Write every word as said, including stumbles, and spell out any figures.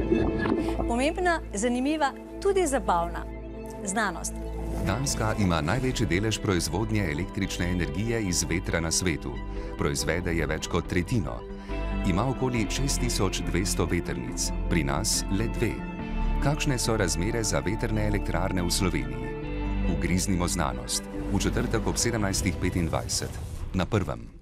Pomembna, zanimiva, tudi zabavna. Znanost. Danska ima največji delež proizvodnje električne energije iz vetra na svetu. Proizvede je več kot tretjino. Ima okoli šest tisoč dvesto vetrnic, pri nas le dve. Kakšne so razmere za vetrne elektrarne v Sloveniji? Ugriznimo znanost. V četrtek ob sedemnajstih petindvajset. Na Prvem.